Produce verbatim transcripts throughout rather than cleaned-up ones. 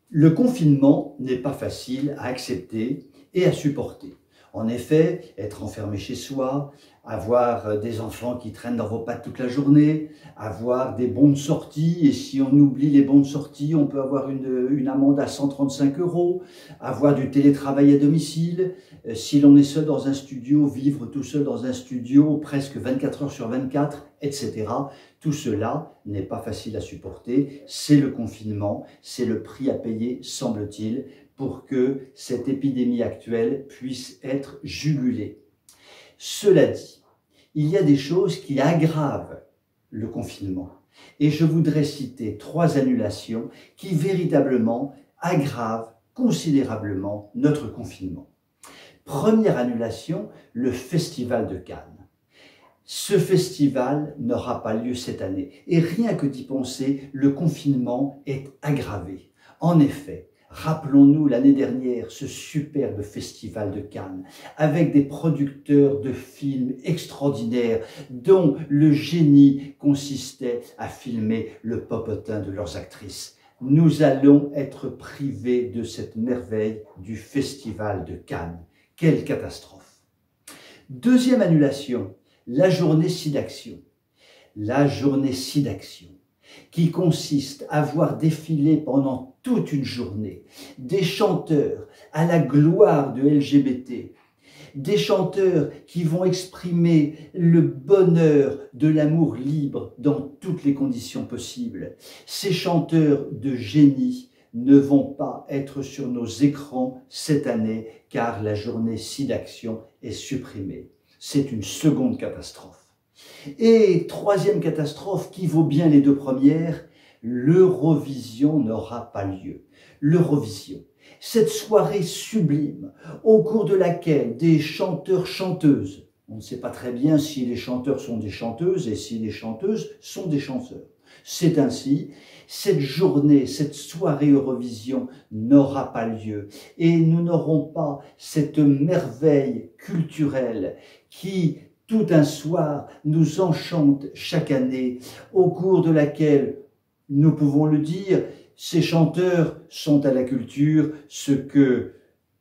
Le confinement n'est pas facile à accepter et à supporter. En effet, être enfermé chez soi, avoir des enfants qui traînent dans vos pattes toute la journée, avoir des bons de sortie, et si on oublie les bons de sortie, on peut avoir une, une amende à cent trente-cinq euros, avoir du télétravail à domicile, si l'on est seul dans un studio, vivre tout seul dans un studio presque vingt-quatre heures sur vingt-quatre, et cetera. Tout cela n'est pas facile à supporter, c'est le confinement, c'est le prix à payer, semble-t-il, pour que cette épidémie actuelle puisse être jugulée. Cela dit, il y a des choses qui aggravent le confinement. Et je voudrais citer trois annulations qui véritablement aggravent considérablement notre confinement. Première annulation, le Festival de Cannes. Ce festival n'aura pas lieu cette année. Et rien que d'y penser, le confinement est aggravé. En effet, rappelons-nous l'année dernière ce superbe festival de Cannes avec des producteurs de films extraordinaires dont le génie consistait à filmer le popotin de leurs actrices. Nous allons être privés de cette merveille du festival de Cannes. Quelle catastrophe! Deuxième annulation, la journée SIDAction. La journée SIDAction, qui consiste à voir défiler pendant toute une journée des chanteurs à la gloire de L G B T, des chanteurs qui vont exprimer le bonheur de l'amour libre dans toutes les conditions possibles. Ces chanteurs de génie ne vont pas être sur nos écrans cette année car la journée SIDAction est supprimée. C'est une seconde catastrophe. Et troisième catastrophe qui vaut bien les deux premières, l'Eurovision n'aura pas lieu. L'Eurovision, cette soirée sublime au cours de laquelle des chanteurs-chanteuses, on ne sait pas très bien si les chanteurs sont des chanteuses et si les chanteuses sont des chanteurs. C'est ainsi, cette journée, cette soirée Eurovision n'aura pas lieu et nous n'aurons pas cette merveille culturelle qui, tout un soir, nous enchante chaque année, au cours de laquelle, nous pouvons le dire, ces chanteurs sont à la culture ce que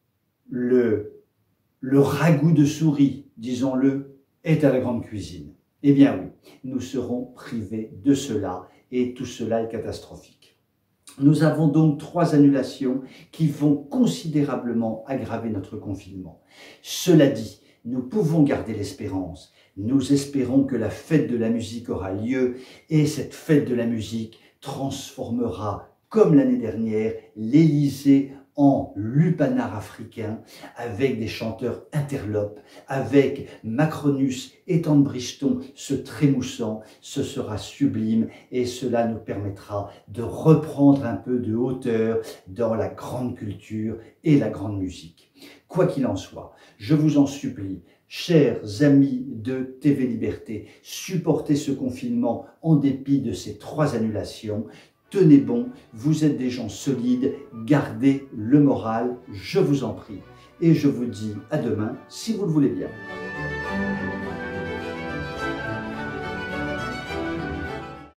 le, le ragoût de souris, disons-le, est à la grande cuisine. Eh bien oui, nous serons privés de cela et tout cela est catastrophique. Nous avons donc trois annulations qui vont considérablement aggraver notre confinement. Cela dit, nous pouvons garder l'espérance. Nous espérons que la fête de la musique aura lieu et cette fête de la musique transformera, comme l'année dernière, l'Élysée en lupanar africain, avec des chanteurs interlopes, avec Macronus et Tante Briston se trémoussant. Ce sera sublime et cela nous permettra de reprendre un peu de hauteur dans la grande culture et la grande musique. Quoi qu'il en soit, je vous en supplie, chers amis de T V Liberté, supportez ce confinement en dépit de ces trois annulations. Tenez bon, vous êtes des gens solides, gardez le moral, je vous en prie. Et je vous dis à demain, si vous le voulez bien.